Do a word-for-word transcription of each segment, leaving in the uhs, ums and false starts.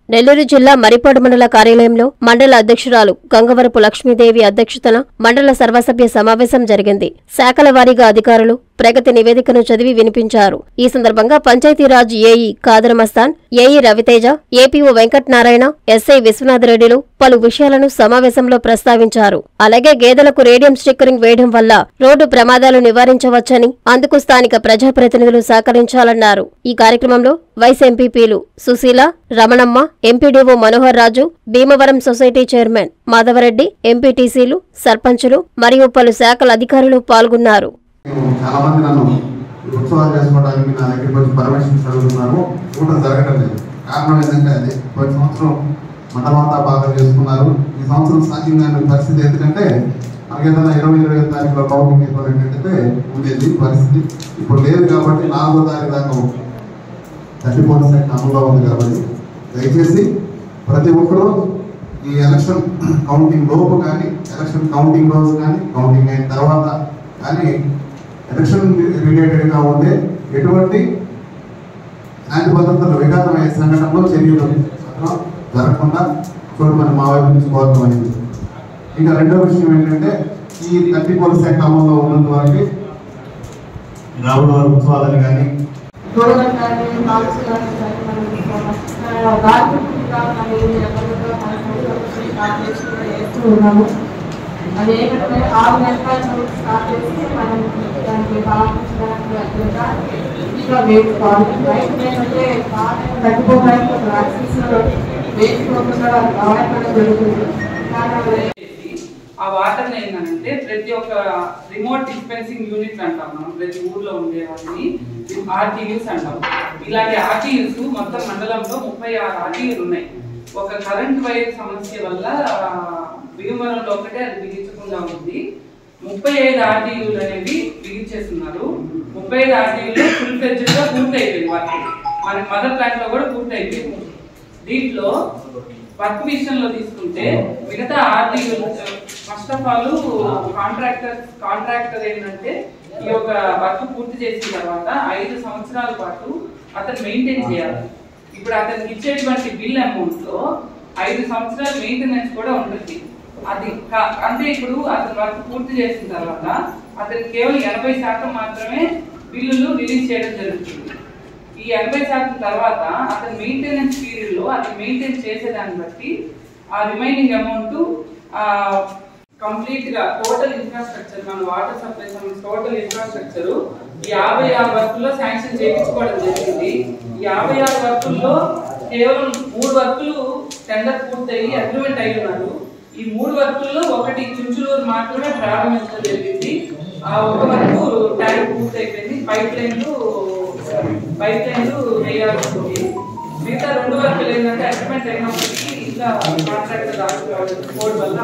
నెల్లూరు జిల్లా మరిపాడు మండల కార్యాలయంలో మండల అధ్యక్షురాలు గంగవరపు లక్ష్మీదేవి అధ్యక్షతన మండల సర్వసభ్య సమావేశం జరిగింది. శాఖల వారీగా అధికారులు ప్రగతి నివేదికను చదివి వినిపించారు. ఈ సందర్భంగా Panchayati Raj AE Kadar Mastan, AE Raviteja, APO Venkatanarayana, SI విశ్వనాథరెడ్డిలు పలు విషయాలను సమావేశంలో ప్రస్తావించారు. అలాగే గేదెలకు రేడియం స్టిక్కరింగ్ వేయడం వల్ల రోడ్డు ప్రమాదాలు నివారించవచ్చని, అందుకు స్థానిక ప్రజాప్రతినిధులు సహకరించాలన్నారు. ఈ కార్యక్రమంలో వైస్ ఎంపీపీలు Sushila, Ramanamma, MPDO Manohar Raju, Bhimavaram society chairman Madhavareddy, ఎంపీటీసీలు, సర్పంచులు మరియు పలు శాఖల అధికారులు పాల్గొన్నారు. చాలా మంది నన్ను ఉత్సవాలు చేసుకోవడానికి నా దగ్గరికి వచ్చి పర్మిషన్స్ అడుగుతున్నారు. చూడటం జరగడం లేదు. కారణం ఏంటంటే అది పోయిన సంవత్సరం మండలమంతా బాగా చేసుకున్నారు. ఈ సంవత్సరం సాధ్యంగా పరిస్థితి ఎందుకంటే మనకి ఏదైనా ఇరవై ఇరవై తారీఖులో కౌంటింగ్ అయిపోయినట్టయితే ఉండేది పరిస్థితి. ఇప్పుడు లేదు కాబట్టి నాలుగో తారీఖు దాకా థర్టీ ఫోర్ పర్సెంట్ అమలులో ఉంది. కాబట్టి దయచేసి ప్రతి ఒక్కరూ ఈ ఎలక్షన్ కౌంటింగ్ లోపు కానీ, ఎలక్షన్ కౌంటింగ్ రోజు కానీ, కౌంటింగ్ అయిన తర్వాత కానీ ఎలక్షన్ రిలేటెడ్గా ఉండే ఎటువంటి శాంతి భద్రతలు విఘాతమయ్యే సంఘటనలో చర్యలు జరగకుండా చూడమని మా వైపు నుంచి కోరటమైంది. ఇంకా రెండో విషయం ఏంటంటే ఈ థర్టీ ఫోర్ శాఖ అమల్లో ఉన్నంత వరకు రాబోయే వారి ఉత్సవాలని కానీ అది ఏంటంటే ఆరు నెలల స్టార్ట్ చేసి మనం దానికి బాగుంచడానికి ఇంకా వేసుకోవాలి. రైతు ఏంటంటే తగ్గిపోవడానికి ఒక వ్యాక్సిన్స్ వేసుకోకుండా అవాయిడ్ చేయడం జరుగుతుంది. ఆ వాటర్ ఏంటంటే ప్రతి ఒక్క రిమోట్ డిస్పెన్సింగ్ యూనిట్ అంటాం మనం, ప్రతి ఊర్లో ఉండే వాటిని ఆర్టీయూస్ అంటాం. ఇలాంటి ఆర్టీయూస్ మొత్తం మండలంలో ముప్పై ఆరు ఆర్టీయూలు ఉన్నాయి. ఒక కరెంట్ వైర్ సమస్య వల్ల భీమవరంలో ఒకటే అది బిగించకుండా ఉంది. ముప్పై ఐదు ఆర్టీయూలు అనేవి బిగించేస్తున్నారు. ముప్పై ఐదు ఆర్టీయూలో ఫుల్ ఫ్లెడ్జ్డ్ గా పూర్తి అయిపోయింది వర్క్. మనకి మదర్ ప్లాంట్ లో కూడా పూర్తి అయిపోయింది. దీంట్లో వర్క్ విషయంలో తీసుకుంటే మిగతా ఆర్టీయూలు first of all contractor contractor ఏంటంటే ఈ యొక్క వర్క్ పూర్తి చేసిన తర్వాత ఐదు సంవత్సరాల పాటు అతను మెయింటైన్ చేయాలి. ఇప్పుడు అతనికి ఇచ్చేటువంటి బిల్ అమౌంట్ లో ఐదు సంవత్సరాల మెయింటెనెన్స్ కూడా ఉంటుంది. అది అంటే ఇప్పుడు అతను వర్క్ పూర్తి చేసిన తర్వాత అతను కేవలం ఎనభై శాతం మాత్రమే బిల్లులు రిలీజ్ చేయడం జరుగుతుంది. ఈ ఎనభై శాతం తర్వాత అతని మెయింటెనెన్స్ పీరియడ్ లో అతను మెయింటైన్ చేసేదాన్ని బట్టి ఆ రిమైనింగ్ అమౌంట్ కంప్లీట్ గా టోటల్ ఇన్ఫ్రాస్ట్రక్చర్ మన వాటర్ సప్లై సంబంధించిన టోటల్ ఇన్ఫ్రాస్ట్రక్చర్ యాభై ఆరు వర్కుల్లో శాంక్షన్ చేయించుకోవడం జరిగింది. ఈ యాభై ఆరు వర్కుల్లో కేవలం మూడు వర్కులు టెండర్ పూర్తయి అగ్రిమెంట్ అయి ఉన్నారు. ఈ మూడు వర్కుల్లో ఒకటి చుంచులూరు మాత్రమే ప్రారంభించడం జరిగింది. ఆ ఒక వర్కు ట్యాంక్ పూర్తి అయిపోయింది. పైప్ లైన్లు పైప్ లైన్లు వేయాల్సి ఉంది. మిగతా రెండు వర్కులు ఏంటంటే అగ్రిమెంట్ అయినప్పటికీ ఇంకా కాంట్రాక్టర్ రాకపోవడం కోడ్ వల్ల.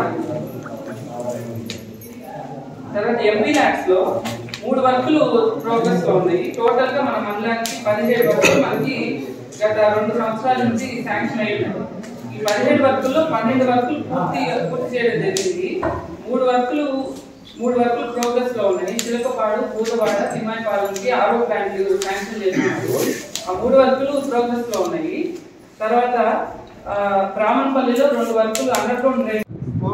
తర్వాత ఎంపీ ల్యాక్స్ లో మూడు వర్కులు ప్రోగ్రెస్ లో ఉన్నాయి. టోటల్ గా మన మండలానికి పదిహేడు వర్కులు మనకి గత రెండు సంవత్సరాల నుంచి శాంక్షన్ అయ్యాయి. ఈ పదిహేడు వర్కుల్లో పన్నెండు వర్కులు పూర్తి పూర్తి చేయడం జరిగింది. మూడు వర్కులు మూడు వర్కులు ప్రోగ్రెస్ లో ఉన్నాయి. చిలకపాడు, పూతవాడ, తిమ్మాయిపాలెంకి ఆరో ప్లాంట్లు శాంక్షన్ చేసినప్పుడు ఆ మూడు వర్కులు ప్రోగ్రెస్ లో ఉన్నాయి. తర్వాత బ్రాహ్మణపల్లిలో రెండు వర్కులు అండర్ గ్రౌండ్ డ్రైన్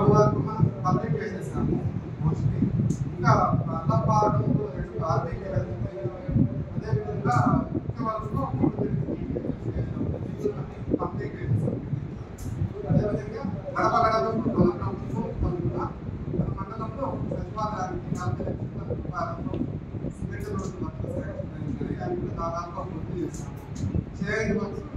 ఇంకా అల్లపాడు ఆర్థిక అదేవిధంగా అదేవిధంగా గడప గడప ప్రభుత్వం మన మండలంలో సచివాలయానికి నలభై లక్షల సిమెంట్ రోడ్డు వర్క్ దాదాపుగా పూర్తి చేస్తాం. చేయని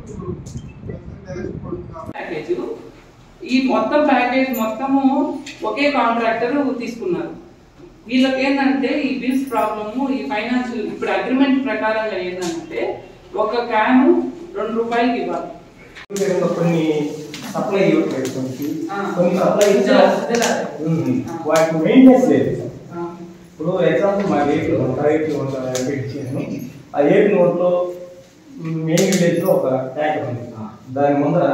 ప్యాకేజ్ ఈ మొత్తం ప్యాకేజ్ మొత్తము ఒకే కాంట్రాక్టర్ తీసుకున్నారు. వీళ్ళకి ఏంటంటే ఈ బిల్స్ ప్రాబ్లము, ఈ ఫైనాన్షియల్ ఇప్పుడు అగ్రిమెంట్ ప్రకారంగా ఏంటంటే ఒక క్యాను రెండు రూపాయలకి ఇవ్వాలి. కొన్ని సప్లై కొన్ని సప్లై వాటికి మెయింటెనెన్స్ లేదు. ఇప్పుడు ఎగ్జాంపుల్ మా ఏపీ ఏపీ పెట్టాను. ఆ ఏపీ నోట్లో మెయిన్ విలేజ్ లో ఒక ట్యాంక్ ఉంది. దాని ముందర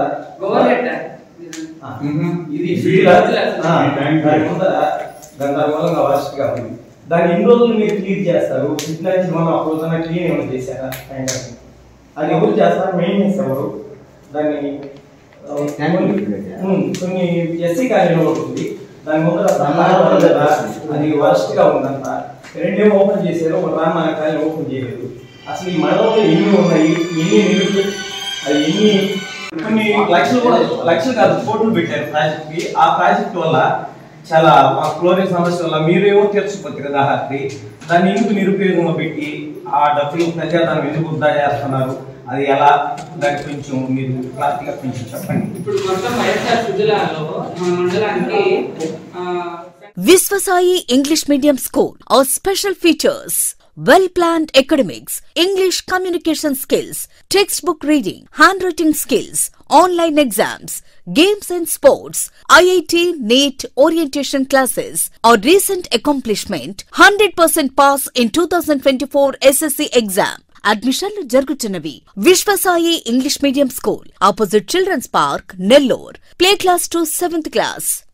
ఇది దాని ముందర దాని మూలంగా వర్షగా ఉంది. దాన్ని ఇన్ని రోజులు మీరు క్లీన్ చేస్తారు. ఇట్లా నుంచి మనం ఒక రోజున క్లీన్ ఏమైనా చేశారా ట్యాంకర్? అది ఎవరు చేస్తారు? మెయింటెనెన్స్ ఎవరు? దాన్ని కొన్ని ఎస్సీ కాలేజీలో ఉంటుంది, దాని ముందర బ్రహ్మాండం కదా అది వర్స్ట్ గా ఉందంట. రెండేమో ఓపెన్ చేశారు, ఒక బ్రాహ్మణ కాలేజీ ఓపెన్ చేయలేదు. అసలు ఈ మండలంలో ఎన్ని ఉన్నాయి, ఎన్ని నిరుద్యోగ అది ఎన్ని కొన్ని లక్షలు కూడా లక్షలు కాదు కోట్లు పెట్టారు ప్రాజెక్ట్ కి. ఆ ప్రాజెక్ట్ వల్ల చాలా ఫ్లోరింగ్ సమస్య వల్ల మీరేమో తీర్చుకోవచ్చు కదా హార్టీ, దాన్ని ఎందుకు నిరుపయోగంగా పెట్టి ఆ డబ్బులు ప్రజాదానం ఎందుకు వృధా చేస్తున్నారు, అది ఎలా, దానికి కొంచెం మీరు క్లారిటీగా కొంచెం చెప్పండి. ఇప్పుడు మొత్తం వైఎస్ఆర్ జిల్లాలో మన మండలానికి Viswasai English Medium School. Our special features: well-planned academics, English communication skills, textbook reading, handwriting skills, online exams, games and sports, I I T, NEET orientation classes. Our recent accomplishment: one hundred percent pass in two thousand twenty-four S S C exam. అడ్మిషన్లు జరుగుతున్నవి. Vishwasai English medium school, opposite children's park, Nellore. Play class to seventh class.